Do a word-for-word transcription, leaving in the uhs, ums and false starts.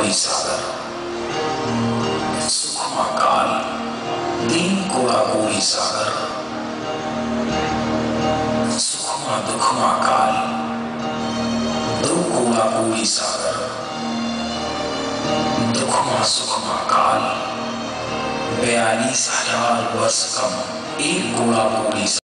कोड़ी सागर, सुखमा काल, दीन कोड़ा कोड़ी सागर, सुखमा दुखमा काल, दो कोड़ा कोड़ी सागर, दुखमा सुखमा काल, बयालीस हजार वर्ष कम, एक कोड़ा कोड़ी